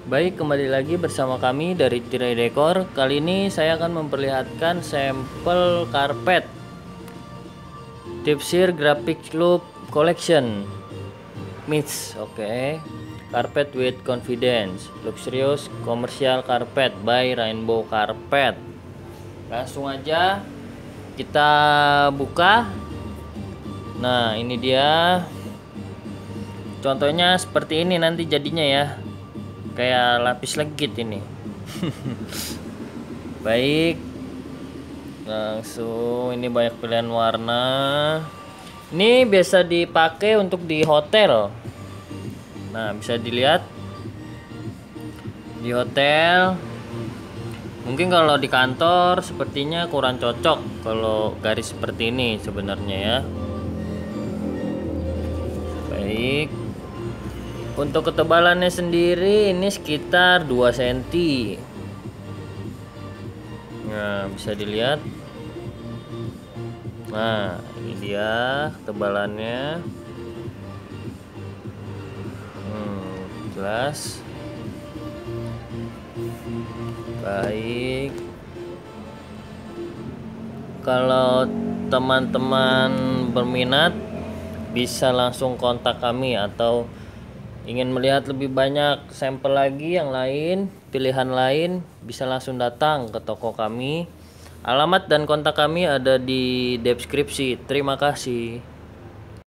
Baik, kembali lagi bersama kami dari Tirai Dekor. Kali ini saya akan memperlihatkan sampel karpet Tipsir Graphic Loop Collection Mix. Oke. Carpet with confidence, luxurious commercial carpet by Rainbow Carpet. Langsung aja kita buka. Nah, ini dia. Contohnya seperti ini nanti jadinya ya. Kayak lapis legit ini. Baik, langsung ini banyak pilihan warna. Ini biasa dipakai untuk di hotel. Nah, bisa dilihat di hotel. Mungkin kalau di kantor sepertinya kurang cocok kalau garis seperti ini sebenarnya ya. Baik, untuk ketebalannya sendiri ini sekitar 2 cm. Nah, bisa dilihat. Nah, ini dia ketebalannya. Jelas. Baik. Kalau teman-teman berminat bisa langsung kontak kami, atau ingin melihat lebih banyak sampel lagi yang lain, pilihan lain, bisa langsung datang ke toko kami. Alamat dan kontak kami ada di deskripsi. Terima kasih.